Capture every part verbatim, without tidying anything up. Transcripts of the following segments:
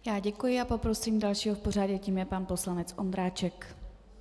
Já děkuji a poprosím dalšího v pořadí, tím je pan poslanec Ondráček.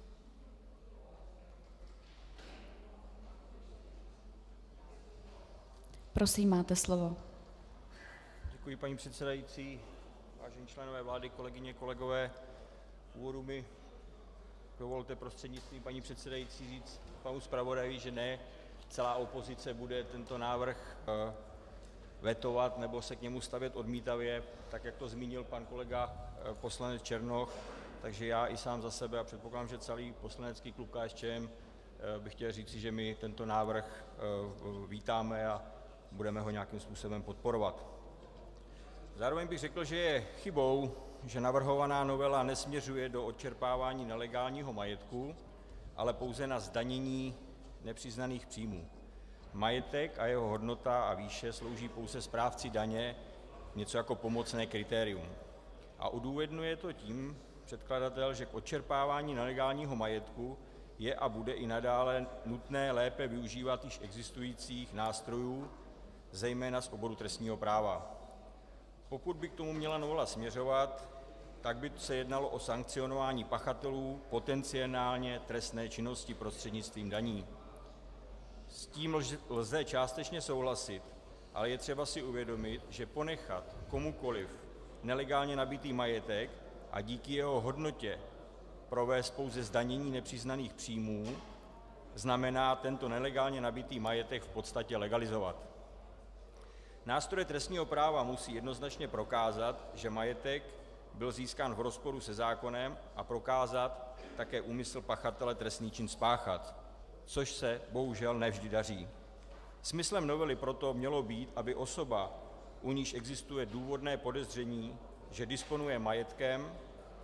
Prosím, máte slovo. Děkuji, paní předsedající. Vážení členové vlády, kolegyně, kolegové, v úvodu mi dovolte prostřednictvím paní předsedající říct panu zpravodaji, že ne celá opozice bude tento návrh vetovat nebo se k němu stavět odmítavě, tak jak to zmínil pan kolega poslanec Černoch. Takže já i sám za sebe a předpokládám, že celý poslanecký klub K S Č M bych chtěl říci, že my tento návrh vítáme a budeme ho nějakým způsobem podporovat. Zároveň bych řekl, že je chybou, že navrhovaná novela nesměřuje do odčerpávání nelegálního majetku, ale pouze na zdanění nepřiznaných příjmů. Majetek a jeho hodnota a výše slouží pouze správci daně, něco jako pomocné kritérium. A odůvodňuje to tím předkladatel, že k odčerpávání nelegálního majetku je a bude i nadále nutné lépe využívat již existujících nástrojů, zejména z oboru trestního práva. Pokud by k tomu měla novela směřovat, tak by se jednalo o sankcionování pachatelů potenciálně trestné činnosti prostřednictvím daní. S tím lze částečně souhlasit, ale je třeba si uvědomit, že ponechat komukoliv nelegálně nabytý majetek a díky jeho hodnotě provést pouze zdanění nepřiznaných příjmů znamená tento nelegálně nabytý majetek v podstatě legalizovat. Nástroje trestního práva musí jednoznačně prokázat, že majetek byl získán v rozporu se zákonem, a prokázat také úmysl pachatele trestný čin spáchat, což se bohužel ne vždy daří. Smyslem novely proto mělo být, aby osoba, u níž existuje důvodné podezření, že disponuje majetkem,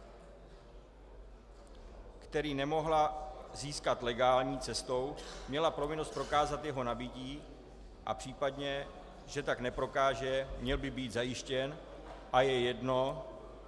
který nemohla získat legální cestou, měla povinnost prokázat jeho nabytí a případně, že tak neprokáže, měl by být zajištěn a je jedno,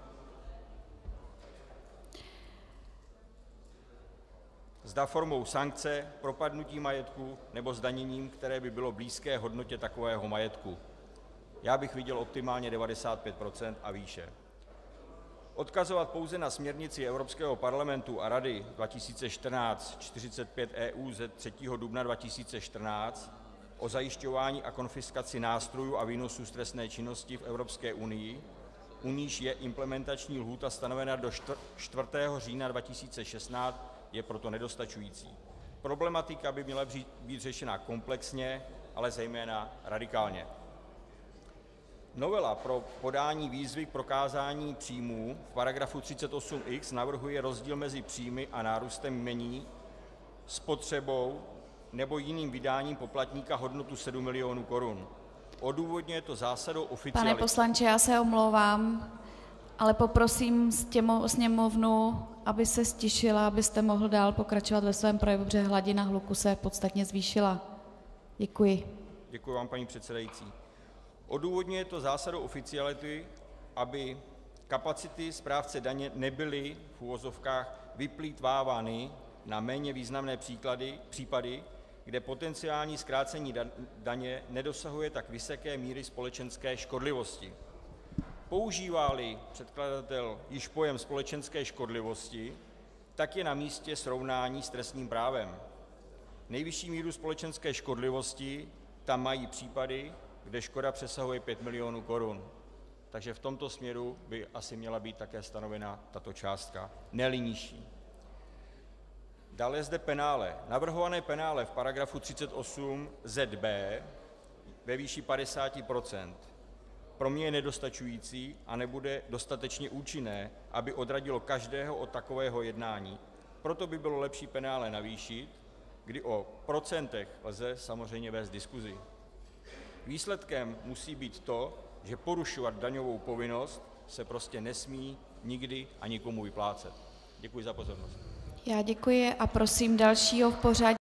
zda formou sankce, propadnutí majetku nebo zdaněním, které by bylo blízké hodnotě takového majetku. Já bych viděl optimálně devadesát pět procent a výše. Odkazovat pouze na směrnici Evropského parlamentu a Rady dva tisíce čtrnáct čtyřicet pět E U ze třetího dubna dva tisíce čtrnáct o zajišťování a konfiskaci nástrojů a výnosů z trestné činnosti v Evropské unii, u níž je implementační lhůta stanovena do čtvrtého října dva tisíce šestnáct, je proto nedostačující. Problematika by měla být řešena komplexně, ale zejména radikálně. Novela pro podání výzvy k prokázání příjmů v paragrafu třicet osm x navrhuje rozdíl mezi příjmy a nárůstem jmění, spotřebou nebo jiným vydáním poplatníka hodnotu sedm milionů korun. Odůvodňuje to zásadou oficiality. Pane poslanče, já se omlouvám, ale poprosím sněmovnu, aby se ztišila, abyste mohl dál pokračovat ve svém projevu, protože hladina hluku se podstatně zvýšila. Děkuji. Děkuji vám, paní předsedající. Odůvodňuje to zásadou oficiality, aby kapacity správce daně nebyly v uvozovkách vyplýtvávány na méně významné příklady, případy, kde potenciální zkrácení daně nedosahuje tak vysoké míry společenské škodlivosti. Používá-li předkladatel již pojem společenské škodlivosti, tak je na místě srovnání s trestním právem. Nejvyšší míru společenské škodlivosti tam mají případy, kde škoda přesahuje pět milionů korun. Takže v tomto směru by asi měla být také stanovena tato částka, ne-li nižší. Dále je zde penále. Navrhované penále v paragrafu třicet osm Z B ve výši padesát procent. Pro mě je nedostačující a nebude dostatečně účinné, aby odradilo každého od takového jednání. Proto by bylo lepší penále navýšit, kdy o procentech lze samozřejmě vést diskuzi. Výsledkem musí být to, že porušovat daňovou povinnost se prostě nesmí nikdy a nikomu vyplácet. Děkuji za pozornost. Já děkuji a prosím dalšího v pořadí.